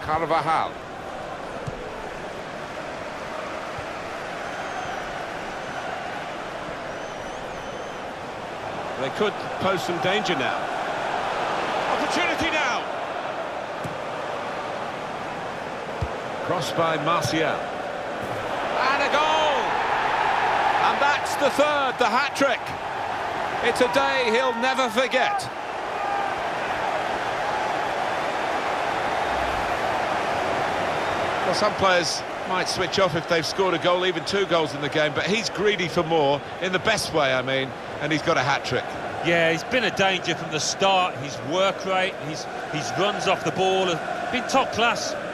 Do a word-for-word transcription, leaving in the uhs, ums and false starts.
Carvajal. They could pose some danger now. Opportunity now. Crossed by Martial. And a goal! And that's the third, the hat-trick. It's a day he'll never forget. Well, some players might switch off if they've scored a goal, even two goals in the game, but he's greedy for more, in the best way, I mean, and he's got a hat-trick. Yeah, he's been a danger from the start. His work rate, his, his runs off the ball have been top class.